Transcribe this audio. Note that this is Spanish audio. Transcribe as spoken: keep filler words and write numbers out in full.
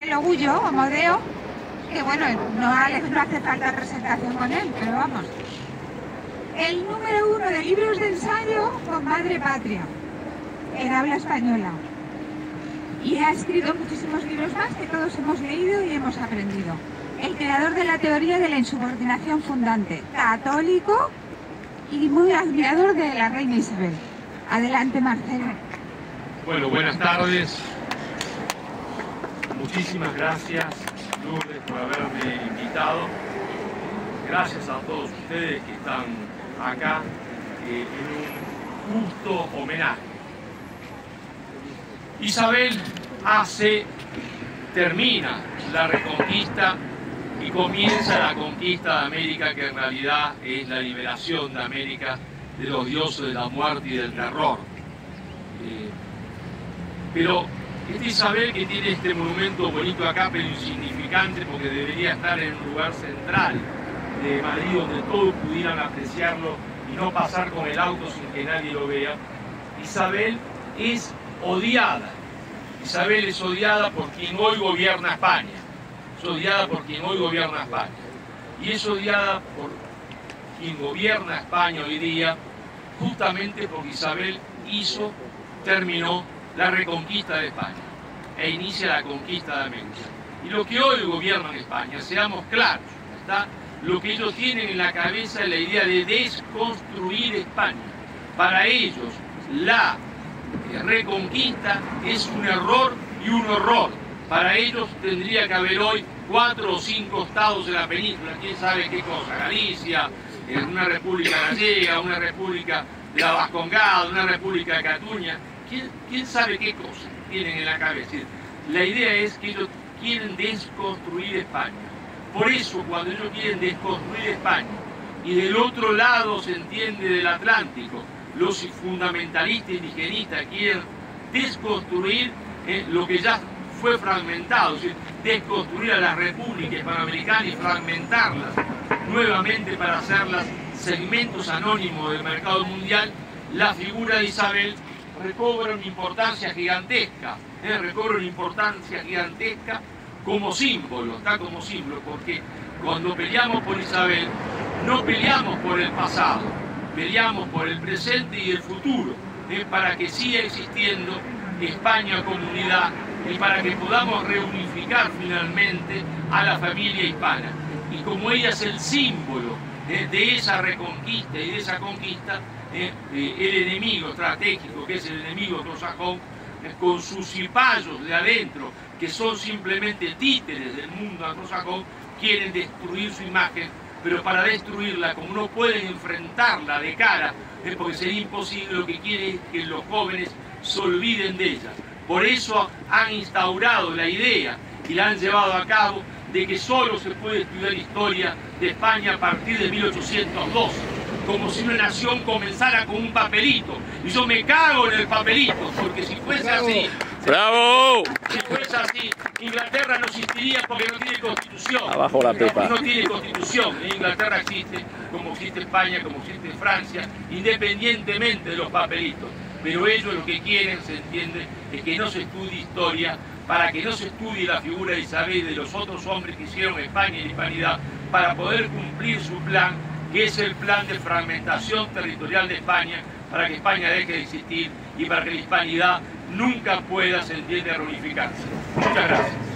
El orgullo, Amodeo, que bueno, no, no hace falta presentación con él, pero vamos. El número uno de libros de ensayo con Madre Patria, en habla española. Y ha escrito muchísimos libros más que todos hemos leído y hemos aprendido. El creador de la teoría de la insubordinación fundante, católico y muy admirador de la reina Isabel. Adelante, Marcelo. Bueno, buenas tardes. Muchísimas gracias, Lourdes, por haberme invitado. Gracias a todos ustedes que están acá eh, en un justo homenaje. Isabel hace, termina la reconquista y comienza la conquista de América, que en realidad es la liberación de América de los dioses de la muerte y del terror. Eh, pero esta Isabel, que tiene este monumento bonito acá, pero insignificante, porque debería estar en un lugar central de Madrid donde todos pudieran apreciarlo y no pasar con el auto sin que nadie lo vea. Isabel es odiada. Isabel es odiada por quien hoy gobierna España. Es odiada por quien hoy gobierna España. Y es odiada por quien gobierna España hoy día, justamente porque Isabel hizo, terminó la reconquista de España e inicia la conquista de América. Y lo que hoy gobierna en España, seamos claros, ¿está? Lo que ellos tienen en la cabeza es la idea de desconstruir España. Para ellos, la reconquista es un error y un horror. Para ellos tendría que haber hoy cuatro o cinco estados de la península, quién sabe qué cosa, Galicia, una república gallega, una república de la Vascongada, una república de Cataluña, quién, quién sabe qué cosa tienen en la cabeza. La idea es que ellos quieren desconstruir España. Por eso, cuando ellos quieren desconstruir España, y del otro lado se entiende del Atlántico, los fundamentalistas indigenistas quieren desconstruir eh, lo que ya fue fragmentado, es decir, desconstruir a las repúblicas panamericanas y fragmentarlas nuevamente para hacerlas segmentos anónimos del mercado mundial. La figura de Isabel recobra una importancia gigantesca, eh, recobra una importancia gigantesca como símbolo, está como símbolo, porque cuando peleamos por Isabel, no peleamos por el pasado, peleamos por el presente y el futuro, eh, para que siga existiendo España como unidad y para que podamos reunificar finalmente a la familia hispana. Y como ella es el símbolo eh, de esa reconquista y de esa conquista, eh, eh, el enemigo estratégico, que es el enemigo anglosajón, eh, con sus cipayos de adentro, que son simplemente títeres del mundo anglosajón, quieren destruir su imagen, pero para destruirla, como no pueden enfrentarla de cara, eh, porque sería imposible, lo que quieren es que los jóvenes se olviden de ella. Por eso han instaurado la idea y la han llevado a cabo de que solo se puede estudiar historia de España a partir de mil ochocientos doce, como si una nación comenzara con un papelito. Y yo me cago en el papelito, porque si fuese así... ¡Bravo! Si fuese así, Inglaterra no existiría porque no tiene constitución. Abajo la pepa. No tiene constitución. En Inglaterra existe, como existe España, como existe Francia, independientemente de los papelitos. Pero ellos lo que quieren, se entiende, es que no se estudie historia, para que no se estudie la figura de Isabel y de los otros hombres que hicieron España y la hispanidad, para poder cumplir su plan, que es el plan de fragmentación territorial de España, para que España deje de existir y para que la hispanidad nunca pueda, se entiende, reunificarse. Muchas gracias.